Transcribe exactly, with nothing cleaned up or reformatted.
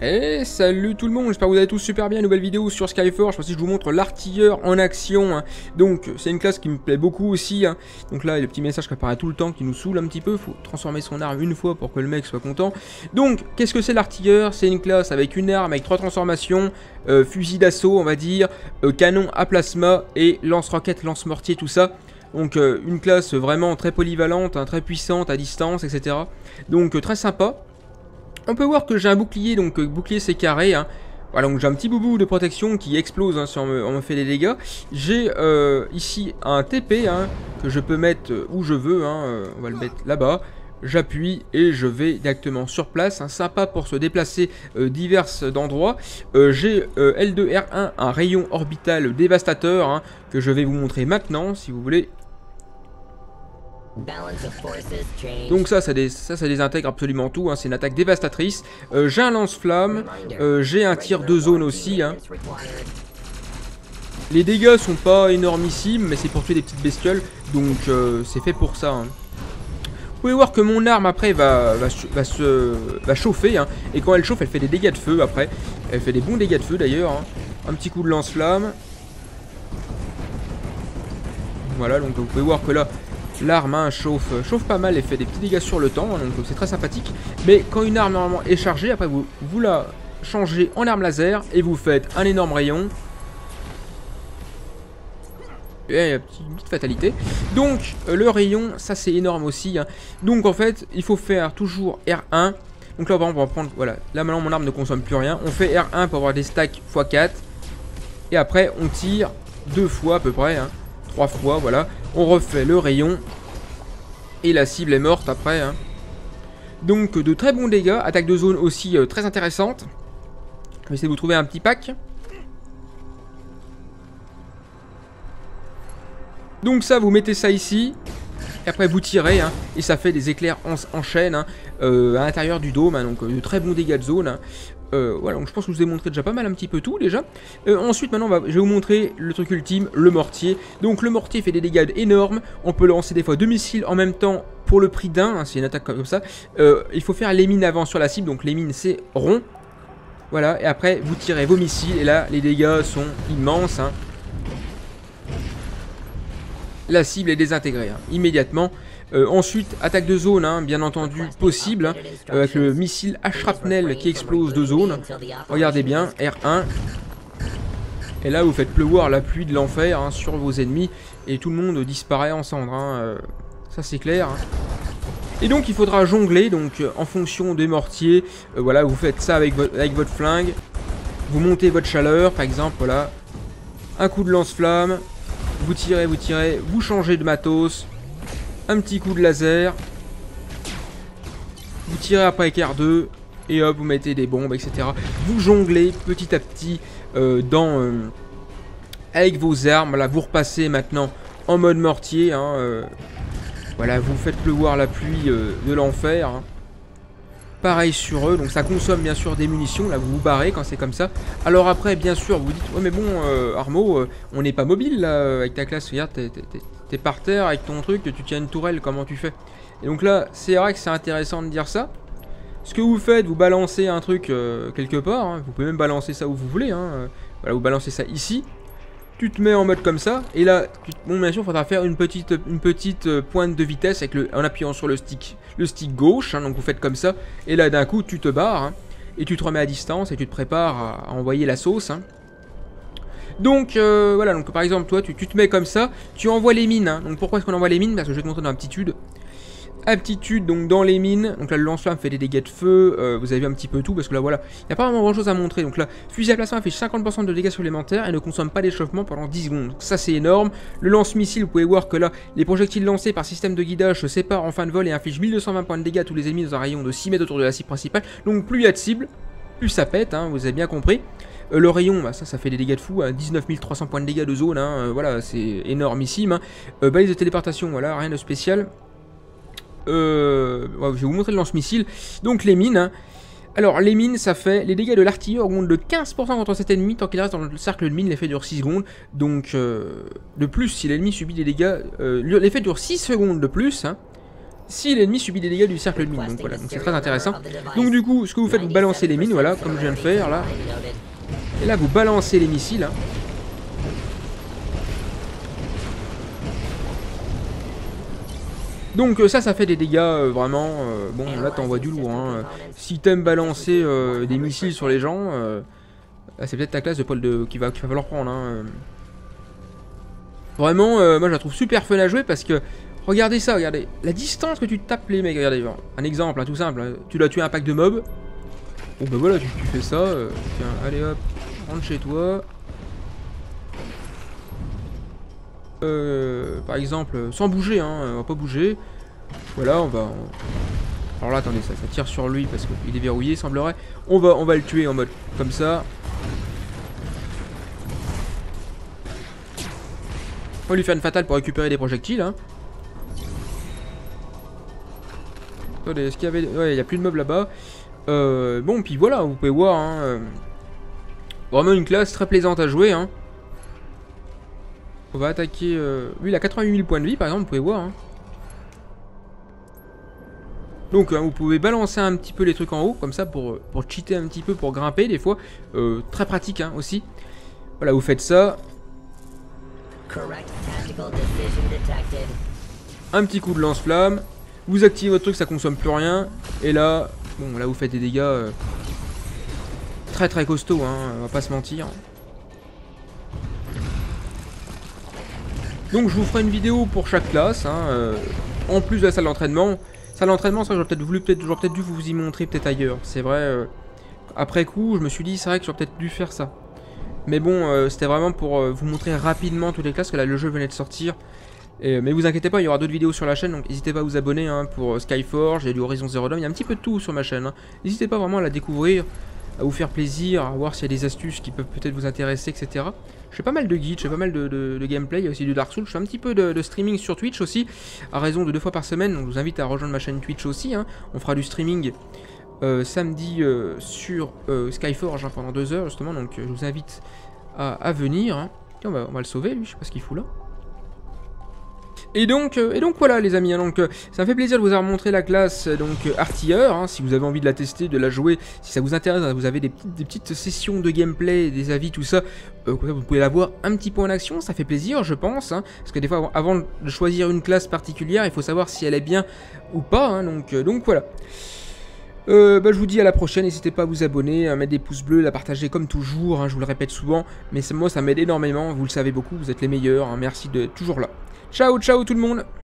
Et salut tout le monde, j'espère que vous allez tous super bien, nouvelle vidéo sur Skyforge. Voici je vous montre l'artilleur en action, hein. Donc c'est une classe qui me plaît beaucoup aussi, hein. Donc là il y a le petit message qui apparaît tout le temps qui nous saoule un petit peu, faut transformer son arme une fois pour que le mec soit content. Donc qu'est-ce que c'est l'artilleur? C'est une classe avec une arme avec trois transformations, euh, fusil d'assaut on va dire, euh, canon à plasma et lance-roquette, lance-mortier, tout ça. Donc euh, une classe vraiment très polyvalente, hein, très puissante à distance, et cetera. Donc euh, très sympa. On peut voir que j'ai un bouclier, donc euh, bouclier c'est carré, hein. Voilà, donc j'ai un petit boubou de protection qui explose, hein, si on me, on me fait des dégâts. J'ai euh, ici un T P, hein, que je peux mettre où je veux, hein, euh, on va le mettre là-bas. J'appuie et je vais directement sur place, hein, sympa pour se déplacer euh, divers d'endroits. Euh, j'ai euh, L deux R un, un rayon orbital dévastateur, hein, que je vais vous montrer maintenant, si vous voulez. Donc ça, ça, dé ça, ça désintègre absolument tout, hein. C'est une attaque dévastatrice. Euh, j'ai un lance-flamme, euh, j'ai un tir de zone aussi, hein. Les dégâts sont pas énormissimes, mais c'est pour tuer des petites bestioles, donc euh, c'est fait pour ça, hein. Vous pouvez voir que mon arme après va, va, va, se, va chauffer, hein. Et quand elle chauffe, elle fait des dégâts de feu après. Elle fait des bons dégâts de feu d'ailleurs, hein. Un petit coup de lance-flamme. Voilà, donc vous pouvez voir que là l'arme, hein, chauffe, chauffe pas mal et fait des petits dégâts sur le temps, hein, donc c'est très sympathique. Mais quand une arme normalement est chargée, après vous, vous la changez en arme laser et vous faites un énorme rayon. Et une petite fatalité. Donc euh, le rayon, ça c'est énorme aussi, hein. Donc en fait, il faut faire toujours R un. Donc là on va prendre, voilà, là maintenant mon arme ne consomme plus rien. On fait R un pour avoir des stacks fois quatre. Et après on tire deux fois à peu près, hein. Trois fois, voilà. On refait le rayon. Et la cible est morte après, hein. Donc de très bons dégâts. Attaque de zone aussi euh, très intéressante. Je vais essayer de vous trouver un petit pack. Donc ça, vous mettez ça ici. Et après vous tirez, hein, et ça fait des éclairs en, en chaîne, hein, euh, à l'intérieur du dôme, hein, donc euh, de très bons dégâts de zone, hein. Euh, voilà, donc je pense que je vous ai montré déjà pas mal un petit peu tout déjà. Euh, ensuite maintenant on va, je vais vous montrer le truc ultime, le mortier. Donc le mortier fait des dégâts énormes. On peut lancer des fois deux missiles en même temps pour le prix d'un, hein, c'est une attaque comme ça. Euh, il faut faire les mines avant sur la cible, donc les mines c'est rond. Voilà, et après vous tirez vos missiles et là les dégâts sont immenses, hein. La cible est désintégrée, hein, immédiatement. Euh, ensuite, attaque de zone, hein, bien entendu, possible, hein, euh, avec le missile à shrapnel qui explose de zone. Regardez bien, R un. Et là, vous faites pleuvoir la pluie de l'enfer, hein, sur vos ennemis. Et tout le monde disparaît en cendres, hein, euh, ça c'est clair, hein. Et donc, il faudra jongler, donc, euh, en fonction des mortiers. Euh, voilà, vous faites ça avec, vo avec votre flingue. Vous montez votre chaleur, par exemple, voilà. Un coup de lance-flamme. Vous tirez, vous tirez, vous changez de matos. Un petit coup de laser. Vous tirez après avec R deux. Et hop, vous mettez des bombes, et cetera. Vous jonglez petit à petit euh, dans, euh, avec vos armes. Là, vous repassez maintenant en mode mortier, hein, euh, voilà, vous faites pleuvoir la pluie euh, de l'enfer, hein. Pareil sur eux, donc ça consomme bien sûr des munitions, là vous vous barrez quand c'est comme ça. Alors après bien sûr vous dites, ouais mais bon euh, Armo, euh, on n'est pas mobile là avec ta classe, regarde t'es par terre avec ton truc, tu tiens une tourelle, comment tu fais? Et donc là c'est vrai que c'est intéressant de dire ça. Ce que vous faites, vous balancez un truc euh, quelque part, hein. Vous pouvez même balancer ça où vous voulez, hein. Voilà, vous balancez ça ici. Tu te mets en mode comme ça, et là, tu, bon bien sûr, il faudra faire une petite, une petite euh, pointe de vitesse avec le, en appuyant sur le stick, le stick gauche, hein, donc vous faites comme ça, et là d'un coup tu te barres, hein, et tu te remets à distance, et tu te prépares à, à envoyer la sauce, hein. Donc euh, voilà, donc par exemple toi tu, tu te mets comme ça, tu envoies les mines, hein. Donc pourquoi est-ce qu'on envoie les mines? Parce que je vais te montrer dans l'aptitude. Aptitude, donc dans les mines, donc là le lance-flamme fait des dégâts de feu, euh, vous avez vu un petit peu tout, parce que là voilà, il n'y a pas vraiment grand chose à montrer. Donc là, fusil à plasma fait cinquante pour cent de dégâts supplémentaires et ne consomme pas d'échauffement pendant dix secondes, donc ça c'est énorme. Le lance-missile, vous pouvez voir que là, les projectiles lancés par système de guidage se séparent en fin de vol et infligent mille deux cent vingt points de dégâts à tous les ennemis dans un rayon de six mètres autour de la cible principale, donc plus il y a de cibles, plus ça pète, hein, vous avez bien compris. Euh, le rayon, bah, ça, ça fait des dégâts de fou, à dix-neuf mille trois cents points de dégâts de zone, hein, euh, voilà, c'est énormissime, hein. Euh, balise de téléportation, voilà, rien de spécial. Euh, ouais, je vais vous montrer le lance-missile. Donc les mines, hein. Alors les mines ça fait, les dégâts de l'artilleur augmentent de quinze pour cent contre cet ennemi tant qu'il reste dans le cercle de mine, l'effet dure six secondes. Donc euh, de plus si l'ennemi subit des dégâts, euh, l'effet dure six secondes de plus, hein. si l'ennemi subit des dégâts du cercle de mine. Donc voilà, donc c'est très intéressant. Donc du coup, ce que vous faites, vous balancez les mines, voilà, comme je viens de faire là. Et là, vous balancez les missiles. Hein. Donc ça, ça fait des dégâts euh, vraiment... Euh, bon, là, t'envoies du lourd. Hein. Si t'aimes balancer euh, des missiles sur les gens, euh, c'est peut-être ta classe de Paul de... qui va, qu'il va falloir prendre. Hein. Vraiment, euh, moi, je la trouve super fun à jouer parce que... Regardez ça, regardez. La distance que tu tapes les mecs, regardez. Un exemple, hein, tout simple. Hein. Tu dois tuer un pack de mobs. Bon, bah voilà, tu, tu fais ça. Euh, tiens, allez hop, rentre chez toi. Euh, par exemple, sans bouger, hein, on va pas bouger. Voilà, on va... On... Alors là, attendez, ça, ça tire sur lui parce qu'il est verrouillé, semblerait. On va, on va le tuer en mode comme ça. On va lui faire une fatale pour récupérer des projectiles. Hein. Attendez, est-ce qu'il y avait... Ouais, il n'y a plus de mobs là-bas. Euh, bon, puis voilà, vous pouvez voir. Hein, euh... Vraiment une classe très plaisante à jouer. Hein. On va attaquer... Euh... Lui, il a quatre-vingt-huit mille points de vie, par exemple, vous pouvez voir. Hein. Donc, hein, vous pouvez balancer un petit peu les trucs en haut, comme ça, pour, pour cheater un petit peu, pour grimper, des fois. Euh, très pratique, hein, aussi. Voilà, vous faites ça. Un petit coup de lance-flamme. Vous activez votre truc, ça consomme plus rien. Et là, bon, là, vous faites des dégâts euh, très très costauds, hein, on va pas se mentir. Donc je vous ferai une vidéo pour chaque classe, hein, euh, en plus de la salle d'entraînement. Salle d'entraînement, ça j'aurais peut-être voulu, peut-être, j'aurais peut-être dû vous y montrer peut-être ailleurs. C'est vrai, euh, après coup, je me suis dit, c'est vrai que j'aurais peut-être dû faire ça. Mais bon, euh, c'était vraiment pour euh, vous montrer rapidement toutes les classes, que là le jeu venait de sortir. Et, mais vous inquiétez pas, il y aura d'autres vidéos sur la chaîne, donc n'hésitez pas à vous abonner hein, pour Skyforge et du Horizon Zero Dawn. Il y a un petit peu de tout sur ma chaîne. Hein. N'hésitez pas vraiment à la découvrir, à vous faire plaisir, à voir s'il y a des astuces qui peuvent peut-être vous intéresser, et cetera. Je fais pas mal de guides, je fais pas mal de, de, de gameplay, il y a aussi du Dark Souls. Je fais un petit peu de, de streaming sur Twitch aussi, à raison de deux fois par semaine. Donc je vous invite à rejoindre ma chaîne Twitch aussi. Hein. On fera du streaming euh, samedi euh, sur euh, Skyforge hein, pendant deux heures justement, donc euh, je vous invite à, à venir. Hein. Tiens, on va, on va le sauver lui, je sais pas ce qu'il fout là. Et donc, euh, et donc voilà les amis, hein, donc, euh, ça me fait plaisir de vous avoir montré la classe euh, donc euh, artilleur, hein, si vous avez envie de la tester, de la jouer, si ça vous intéresse, hein, vous avez des petites, des petites sessions de gameplay, des avis, tout ça, euh, vous pouvez la voir un petit peu en action, ça fait plaisir je pense, hein, parce que des fois avant de choisir une classe particulière, il faut savoir si elle est bien ou pas, hein, donc, euh, donc voilà. Euh, bah, je vous dis à la prochaine, n'hésitez pas à vous abonner, à mettre des pouces bleus, à partager comme toujours, hein, je vous le répète souvent, mais moi ça m'aide énormément, vous le savez beaucoup, vous êtes les meilleurs, hein, merci d'être toujours là. Ciao, ciao tout le monde!